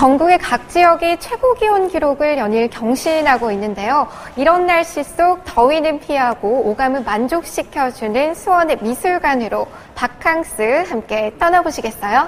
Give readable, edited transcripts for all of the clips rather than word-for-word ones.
전국의 각 지역이 최고 기온 기록을 연일 경신하고 있는데요. 이런 날씨 속 더위는 피하고 오감을 만족시켜주는 수원의 미술관으로 바캉스 함께 떠나보시겠어요?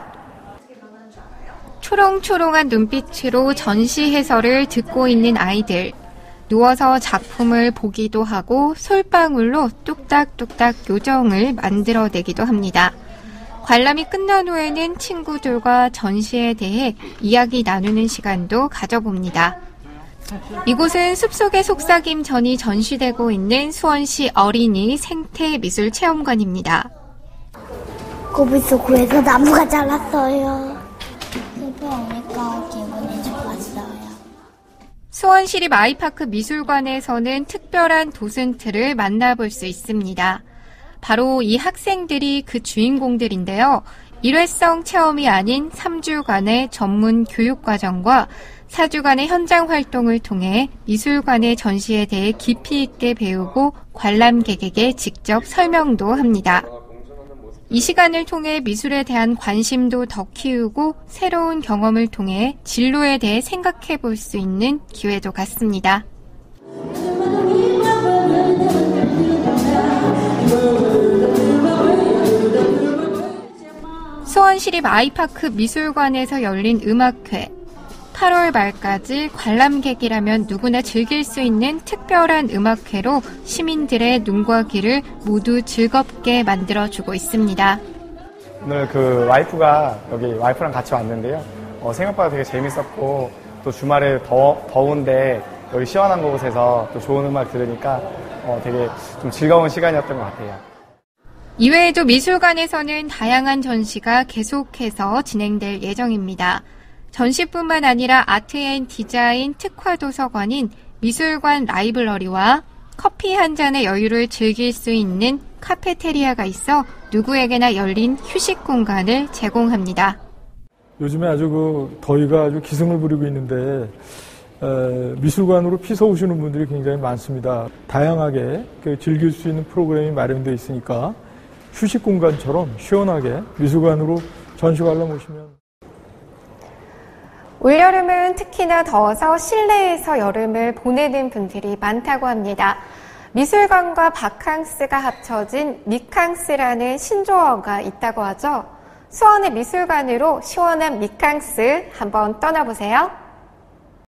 초롱초롱한 눈빛으로 전시 해설을 듣고 있는 아이들. 누워서 작품을 보기도 하고 솔방울로 뚝딱뚝딱 요정을 만들어내기도 합니다. 관람이 끝난 후에는 친구들과 전시에 대해 이야기 나누는 시간도 가져봅니다. 이곳은 숲속의 속삭임전이 전시되고 있는 수원시 어린이 생태미술체험관입니다. 고비 속에서 나무가 자랐어요. 숲에 오니까 기분이 좋았어요. 수원시립 아이파크 미술관에서는 특별한 도슨트를 만나볼 수 있습니다. 바로 이 학생들이 그 주인공들인데요. 일회성 체험이 아닌 3주간의 전문 교육과정과 4주간의 현장 활동을 통해 미술관의 전시에 대해 깊이 있게 배우고 관람객에게 직접 설명도 합니다. 이 시간을 통해 미술에 대한 관심도 더 키우고 새로운 경험을 통해 진로에 대해 생각해 볼 수 있는 기회도 갖습니다. 수원시립 아이파크 미술관에서 열린 음악회. 8월 말까지 관람객이라면 누구나 즐길 수 있는 특별한 음악회로 시민들의 눈과 귀를 모두 즐겁게 만들어주고 있습니다. 오늘 그 와이프가 여기 와이프랑 같이 왔는데요. 생각보다 되게 재밌었고 또 주말에 더운데 여기 시원한 곳에서 또 좋은 음악 들으니까 되게 좀 즐거운 시간이었던 것 같아요. 이외에도 미술관에서는 다양한 전시가 계속해서 진행될 예정입니다. 전시뿐만 아니라 아트앤디자인 특화도서관인 미술관 라이브러리와 커피 한 잔의 여유를 즐길 수 있는 카페테리아가 있어 누구에게나 열린 휴식 공간을 제공합니다. 요즘에 아주 더위가 아주 기승을 부리고 있는데 미술관으로 피서 오시는 분들이 굉장히 많습니다. 다양하게 즐길 수 있는 프로그램이 마련되어 있으니까 휴식 공간처럼 시원하게 미술관으로 전시 관람 오시면. 올여름은 특히나 더워서 실내에서 여름을 보내는 분들이 많다고 합니다. 미술관과 바캉스가 합쳐진 미캉스라는 신조어가 있다고 하죠. 수원의 미술관으로 시원한 미캉스 한번 떠나보세요.